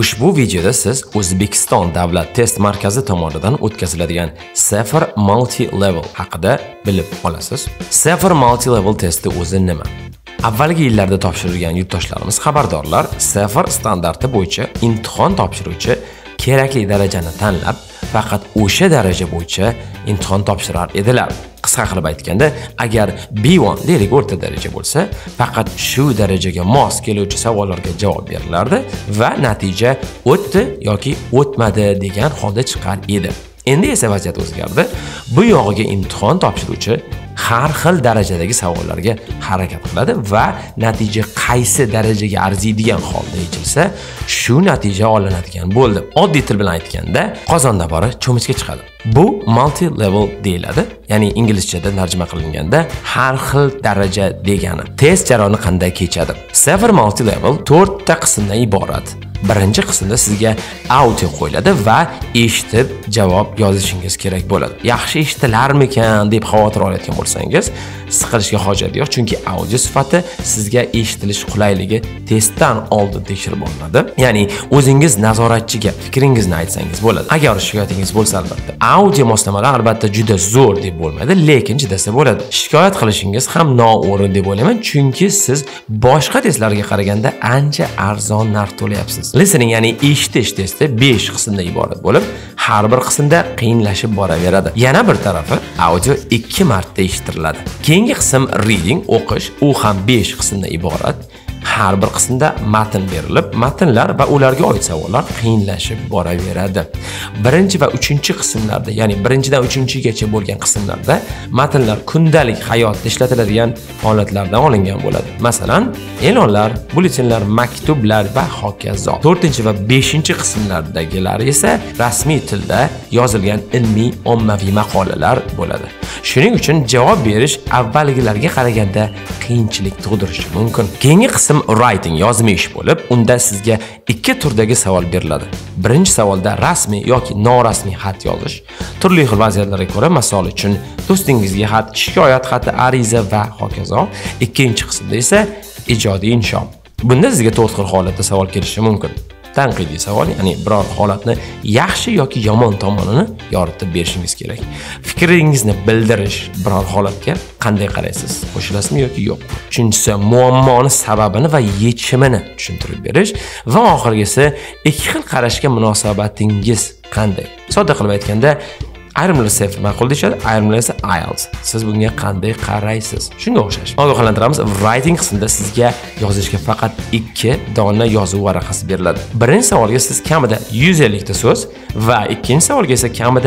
Ushbu videoda siz O'zbekiston Davlat test markazi tomonidan o'tkaziladigan Safer Multi Level haqida bilib olasiz. Safer Multi Level testi o'zi nima? Avvalgi yillarda topshirilgan yurtdoshlarimiz xabardorlar, Safer standarti bo'yicha imtihon topshiruvchi kerakli darajani tanlab, faqat o'sha daraja bo'yicha imtihon topshirar edilar. Qisqa qilib aytganda, agar B1 deylik o'rta daraja bo'lsa, faqat shu darajaga mos keluvchi savollarga javob berilardi va natija o'tdi yoki o'tmadi degan holda chiqar edi. Endi esa vaziyat o'zgardi. Bu yog'iga imtihon topshiruvchi har xil darajadagi savollarga harakat qiladi va natija qaysi darajaga arziydigan holda yechilsa, shu natija olinadigan bo'ldi. Oddiy til bilan aytganda, qozonda bori cho'michga chiqadi. Bu multi level deyiladi. Ya'ni inglizchada tarjima qilinganda har xil daraja degani. Test jarayoni qanday kechadi? Safer multi level 4 ta qismdan iborat. Birinchi qismda sizga audio qo'yiladi va eshitib javob yozishingiz kerak bo'ladi. Yaxshi eshitilarmikan deb xavotir olayotgan bo'lsangiz, siqilishga hojat yo'q, chunki audio sifati sizga eshitilish qulayligi testdan oldin tekshirib olinadi. Ya'ni o'zingiz nazoratchiga fikringizni aytsangiz bo'ladi. Agar shikoyatingiz bo'lsa albatta. Audio moslamalar albatta juda zo'r deb bo'lmaydi, lekin chidasa bo'ladi. Shikoyat qilishingiz ham noo'rin deb o'ylayman, chunki siz boshqa testlarga qaraganda ancha arzon narx to'layapsiz. Listening, ya'ni eshitish testi 5 qismdan iborat bo'lib, har bir qismda qiyinlashib boraveradi. Yana bir tarafi audio 2 marta eshittiriladi. Keyingi qism reading, o'qish, u ham 5 qismdan iborat. Har bir qismda matn berilib, matnlar va ularga oid savollar qiyinlashib boraveradi. Birinchi va 3-qismlarda, ya'ni 1-dan 3-gacha bo'lgan qismlarda matnlar kundalik hayotda ishlatiladigan holatlardan olingan bo'ladi. Masalan, e'lonlar, bulletinlar, maktublar va hokazo. 4 va 5-qismlardagilar esa rasmiy tilda yozilgan ilmiy ommaviy maqolalar bo'ladi. Shuning uchun javob berish avvalgilarga qaraganda qiyinchilik tug'dirishi mumkin. Keyingi qism writing, yozma ish bo'lib, unda sizga 2 turdagi savol beriladi. Birinchi savolda rasmiy yoki norasmiy xat yozish. Turli xil vaziyatlarga ko'ra, misol uchun do'stingizga xat, shikoyat xati, ariza va hokazo. Ikkinchi qismda esa ijodiy insho. Bunda sizga 4 xil holatda savol kelishi mumkin. Tanqidiy savol, ya'ni biror holatni yaxshi yoki yomon tomonini yoritib berishingiz kerak. Fikringizni bildirish, biror holatga qanday qaraysiz? Qo'shilasizmi yoki yo'q? Uchinchisi, muammoni sababini va yechimini tushuntirib berish va oxirgisi, 2 xil qarashga munosabatingiz qanday? Sodda qilib aytganda, ayrimlar Safer ma'qul deyishadi, ayrimlar esa IELTS. Siz bunga qanday qaraysiz? Shunga o'xshash. Ogohlantiramiz, writing qismida sizga yozishga faqat 2 dona yozuv varaqasi beriladi. Birinchi savolga siz kamida 150 ta so'z va ikkinchi savolga esa kamida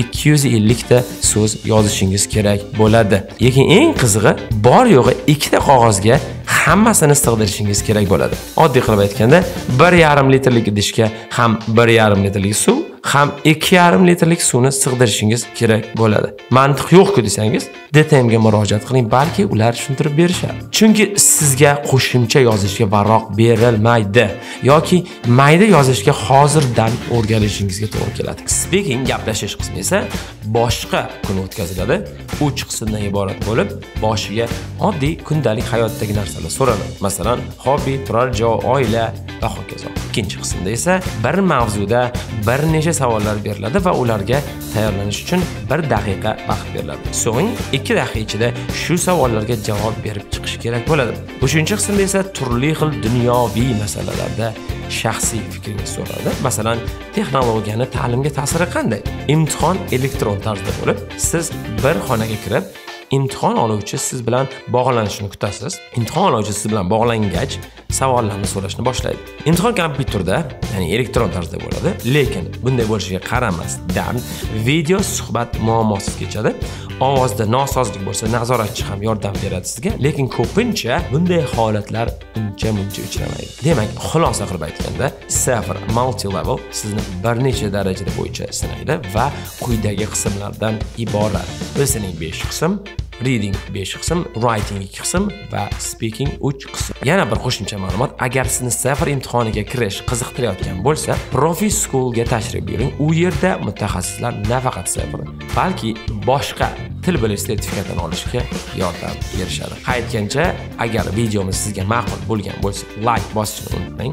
250 ta so'z yozishingiz kerak bo'ladi. Lekin eng qizig'i, bor yo'g'i 2 ta qog'ozga hammasini sig'dirishingiz kerak bo'ladi. Oddiy qilib aytganda, 1,5 litrlik idishga ham 1,5 litrlik suv, ham 2,5 litrlik suvni sig'dirishingiz kerak bo'ladi. Mantiq yo'q-ku desangiz, DTMga murojaat qiling, balki ular tushuntirib berishadi. Chunki sizga qo'shimcha yozishga varaq berilmaydi yoki mayda yozishga hozirdan o'rganishingizga to'g'ri keladi. Speaking, gaplashish qismi esa boshqa kun o'tkaziladi. 3 qismdan iborat bo'lib, boshiga oddiy kundalik hayotdagi narsalar so'raladi. Masalan, hobbi, turar joy, oila va hokazo. Ikkinchi qismda esa bir mavzuda bir necha savollar beriladi va ularga tayyorlanish uchun 1 daqiqa vaqt beriladi. So'ng 2 daqiqa ichida shu savollarga javob berib chiqish kerak bo'ladi. 3-qismda esa turli xil dunyoviy masalalarda shaxsiy fikringiz so'raladi. Masalan, texnologiyani ta'limga ta'siri qanday? Imtihon elektron tarzda bo'lib, siz bir xonaga kirib, imtihon oluvchi siz bilan bog'lanishini kutasiz. Imtihon oluvchi siz bilan bog'langach, savollarni so'rashni boshlaydi. Imtihon kompyuterda, ya'ni elektron tarzda bo'ladi, lekin bunday bo'lishiga qaramasdan video suhbat muammosiz kechadi. Ovozda nosozlik bo'lsa, nazoratchi ham yordam beradi sizga, lekin ko'pincha bunday holatlar uncha-muncha uchramaydi. Demak, xulosa qilib aytganda, Safer Multi Level sizni bir necha darajada bo'yicha sinaydi va quyidagi qismlardan iborat. Listening 5 qism, reading 5 qism, writing 2 qism va speaking 3 qism. Yana bir qo'shimcha ma'lumot, agar sizni Safer imtihoniga kirish qiziqtirayotgan bo'lsa, Profi Schoolga tashrif buyuring. U yerda mutaxassislar nafaqat Safer, balki boshqa til bilish sertifikatini olishga yordam berishadi. Aytgancha, agar videomiz sizga ma'qul bo'lgan bo'lsa, like bosishni unutmang.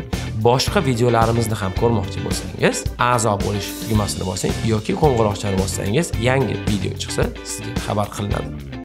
boshqa videolarimizni ham ko'rmoqchi bo'lsangiz, a'zo bo'lish tugmasini bosing yoki qo'ng'iroqchani bossangiz, yangi video chiqsa sizga xabar qilinadi.